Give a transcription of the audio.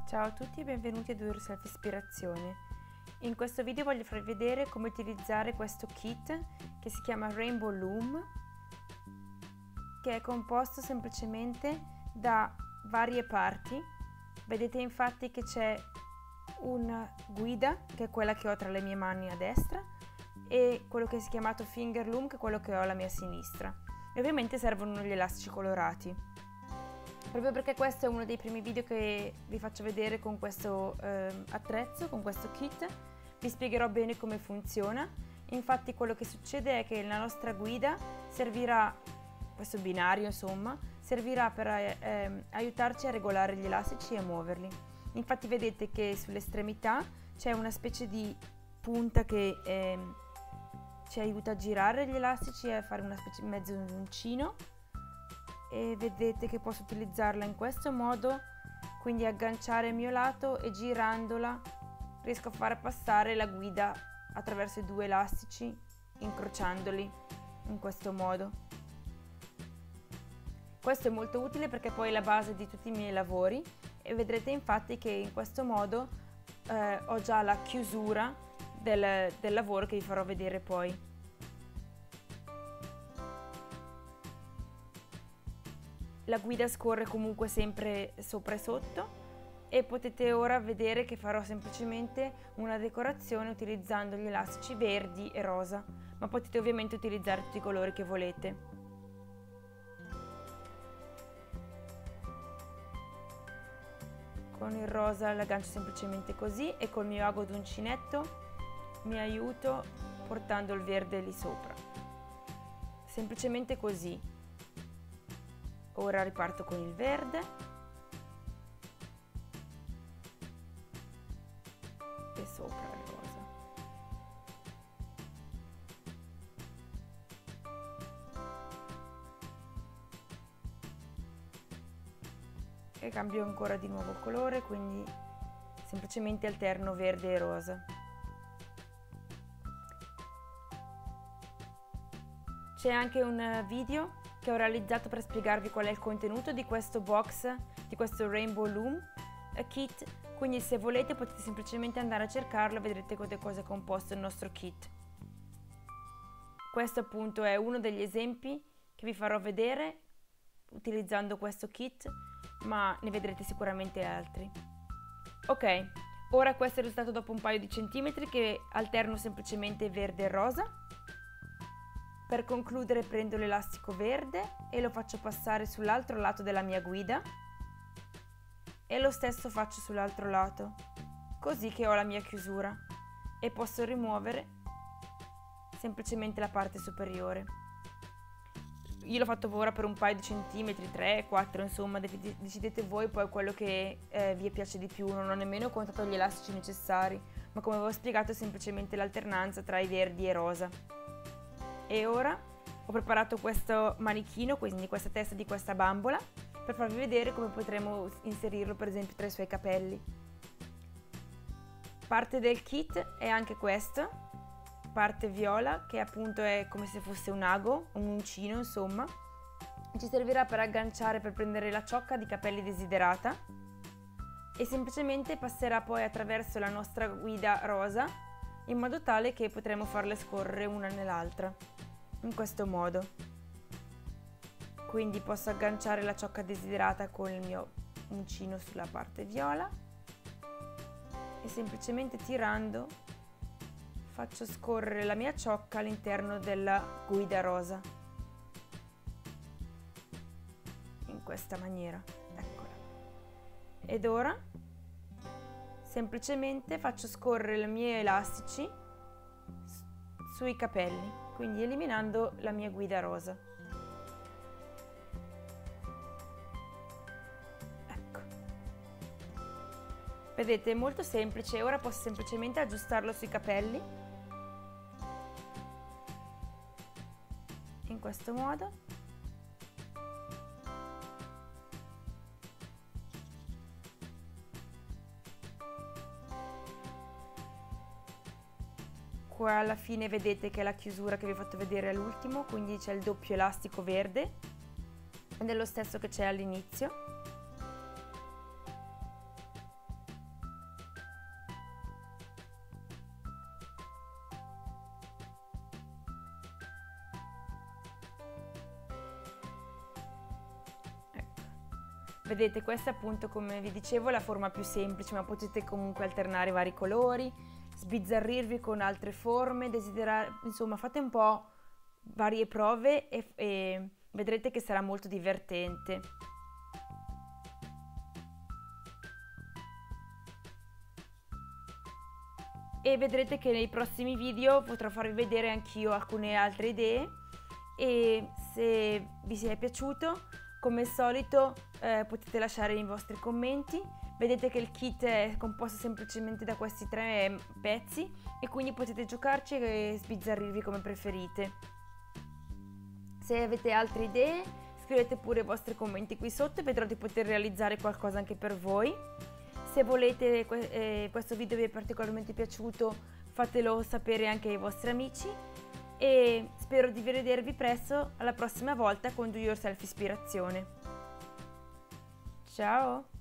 Ciao a tutti e benvenuti a Do It Yourself Ispirazione. In questo video voglio farvi vedere come utilizzare questo kit che si chiama Rainbow Loom, che è composto semplicemente da varie parti. Vedete infatti che c'è una guida, che è quella che ho tra le mie mani a destra, e quello che si è chiamato Finger Loom, che è quello che ho alla mia sinistra. E ovviamente servono gli elastici colorati. Proprio perché questo è uno dei primi video che vi faccio vedere con questo attrezzo, con questo kit, vi spiegherò bene come funziona. Infatti quello che succede è che la nostra guida servirà, questo binario insomma, servirà per aiutarci a regolare gli elastici e a muoverli. Infatti vedete che sull'estremità c'è una specie di punta che ci aiuta a girare gli elastici e a fare una specie di mezzo uncino. E vedete che posso utilizzarla in questo modo, quindi agganciare il mio lato e girandola riesco a far passare la guida attraverso i due elastici, incrociandoli in questo modo. Questo è molto utile perché poi è la base di tutti i miei lavori e vedrete infatti che in questo modo ho già la chiusura del lavoro che vi farò vedere poi. La guida scorre comunque sempre sopra e sotto e potete ora vedere che farò semplicemente una decorazione utilizzando gli elastici verdi e rosa, ma potete ovviamente utilizzare tutti i colori che volete. Con il rosa l'aggancio semplicemente così e col mio ago d'uncinetto mi aiuto portando il verde lì sopra. Semplicemente così. Ora riparto con il verde e sopra il rosa. E cambio ancora di nuovo colore, quindi semplicemente alterno verde e rosa. C'è anche un video che ho realizzato per spiegarvi qual è il contenuto di questo box, di questo Rainbow Loom kit, quindi se volete potete semplicemente andare a cercarlo e vedrete cosa è composto il nostro kit. Questo appunto è uno degli esempi che vi farò vedere utilizzando questo kit, ma ne vedrete sicuramente altri. Ok, ora questo è il risultato dopo un paio di centimetri che alterno semplicemente verde e rosa. Per concludere prendo l'elastico verde e lo faccio passare sull'altro lato della mia guida e lo stesso faccio sull'altro lato, così che ho la mia chiusura e posso rimuovere semplicemente la parte superiore. Io l'ho fatto ora per un paio di centimetri, 3, 4, insomma, decidete voi poi quello che vi piace di più. Non ho nemmeno contato gli elastici necessari, ma come avevo spiegato è semplicemente l'alternanza tra i verdi e rosa. E ora ho preparato questo manichino, quindi questa testa di questa bambola, per farvi vedere come potremo inserirlo per esempio tra i suoi capelli. Parte del kit è anche questo, parte viola, che appunto è come se fosse un ago, un uncino insomma. Ci servirà per agganciare, per prendere la ciocca di capelli desiderata e semplicemente passerà poi attraverso la nostra guida rosa in modo tale che potremo farle scorrere una nell'altra, in questo modo. Quindi posso agganciare la ciocca desiderata con il mio uncino sulla parte viola e semplicemente tirando faccio scorrere la mia ciocca all'interno della guida rosa, in questa maniera, eccola. Ed ora semplicemente faccio scorrere i miei elastici sui capelli, quindi eliminando la mia guida rosa. Ecco. Vedete, è molto semplice. Ora posso semplicemente aggiustarlo sui capelli, in questo modo. Qua alla fine vedete che è la chiusura che vi ho fatto vedere all'ultimo, quindi c'è il doppio elastico verde ed è lo stesso che c'è all'inizio. Vedete, questa appunto, come vi dicevo, è la forma più semplice, ma potete comunque alternare vari colori, sbizzarrirvi con altre forme, desiderare, insomma fate un po' varie prove e vedrete che sarà molto divertente. E vedrete che nei prossimi video potrò farvi vedere anch'io alcune altre idee, e se vi è piaciuto, come al solito, potete lasciare i vostri commenti. Vedete che il kit è composto semplicemente da questi 3 pezzi e quindi potete giocarci e sbizzarrirvi come preferite. Se avete altre idee, scrivete pure i vostri commenti qui sotto e vedrò di poter realizzare qualcosa anche per voi. Se volete questo video vi è particolarmente piaciuto, fatelo sapere anche ai vostri amici e spero di rivedervi presto alla prossima volta con Do Yourself Ispirazione. Ciao!